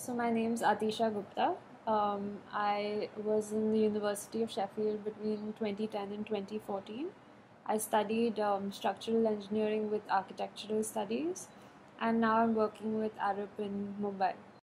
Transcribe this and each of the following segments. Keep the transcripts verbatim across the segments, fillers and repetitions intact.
So my name's Aatisha Gupta. Um, I was in the University of Sheffield between twenty ten and twenty fourteen. I studied um, structural engineering with architectural studies, and now I'm working with Arup in Mumbai.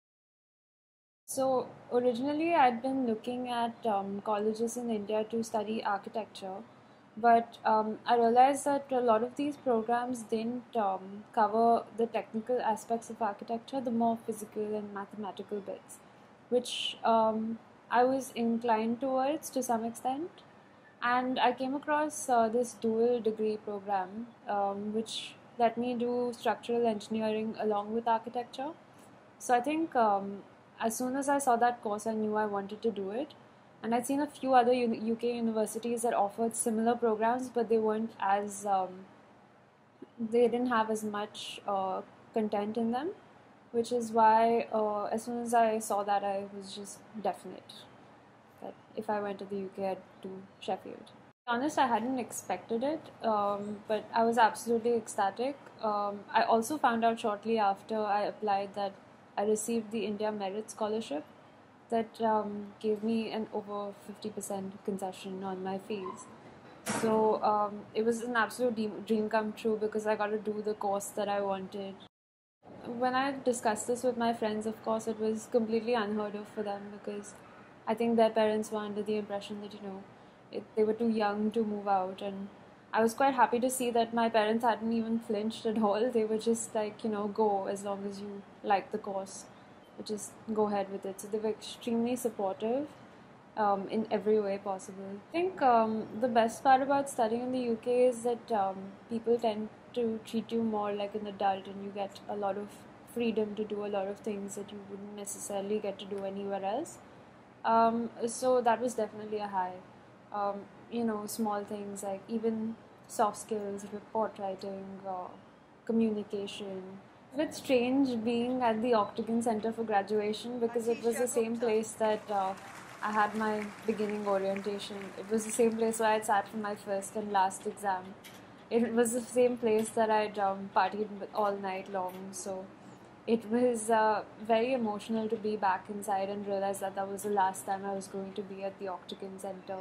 So originally, I'd been looking at um, colleges in India to study architecture, but um, I realized that a lot of these programs didn't um, cover the technical aspects of architecture, the more physical and mathematical bits, which um, I was inclined towards to some extent. And I came across uh, this dual degree program, um, which let me do structural engineering along with architecture. So I think um, as soon as I saw that course, I knew I wanted to do it. And I'd seen a few other U K universities that offered similar programs, but they weren't as, um, they didn't have as much uh, content in them, which is why uh, as soon as I saw that, I was just definite that if I went to the U K, I'd do Sheffield. To be honest, I hadn't expected it, um, but I was absolutely ecstatic. Um, I also found out shortly after I applied that I received the India Merit Scholarship that um, gave me an over fifty percent concession on my fees. So um, it was an absolute dream come true because I got to do the course that I wanted. When I discussed this with my friends, of course, it was completely unheard of for them because I think their parents were under the impression that, you know, it, they were too young to move out. And I was quite happy to see that my parents hadn't even flinched at all. They were just like, you know, go as long as you like the course, just go ahead with it. So they were extremely supportive um, in every way possible. I think um, the best part about studying in the U K is that um, people tend to treat you more like an adult, and you get a lot of freedom to do a lot of things that you wouldn't necessarily get to do anywhere else. Um, so that was definitely a high. Um, you know, small things like even soft skills, report writing, uh, communication. It's a bit strange being at the Octagon Center for graduation because it was the same place that uh, I had my beginning orientation. It was the same place where I sat for my first and last exam. It was the same place that I'd um, partied all night long. So it was uh, very emotional to be back inside and realize that that was the last time I was going to be at the Octagon Center.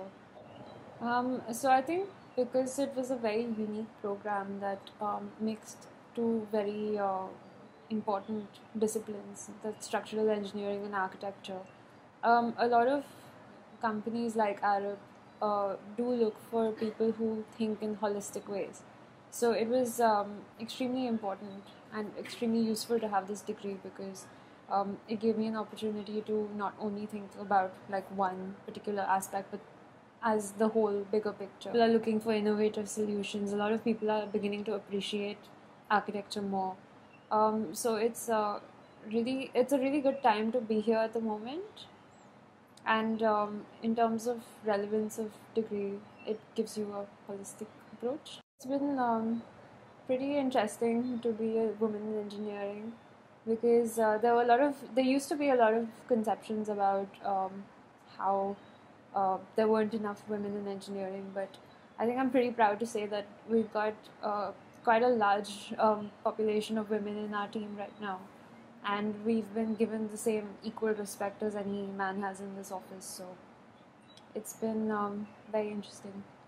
Um, so I think because it was a very unique program that um, mixed two very uh, important disciplines, that's structural engineering and architecture. Um, a lot of companies like Arup uh, do look for people who think in holistic ways. So it was um, extremely important and extremely useful to have this degree because um, it gave me an opportunity to not only think about like one particular aspect, but as the whole bigger picture. People are looking for innovative solutions. A lot of people are beginning to appreciate architecture more. Um, so it's uh, really it's a really good time to be here at the moment. And um, in terms of relevance of degree, it gives you a holistic approach. It's been um, pretty interesting to be a woman in engineering because uh, there were a lot of there used to be a lot of conceptions about um, how uh, there weren't enough women in engineering, but I think I'm pretty proud to say that we've got uh, quite a large um, population of women in our team right now, and we've been given the same equal respect as any man has in this office. So it's been um, very interesting.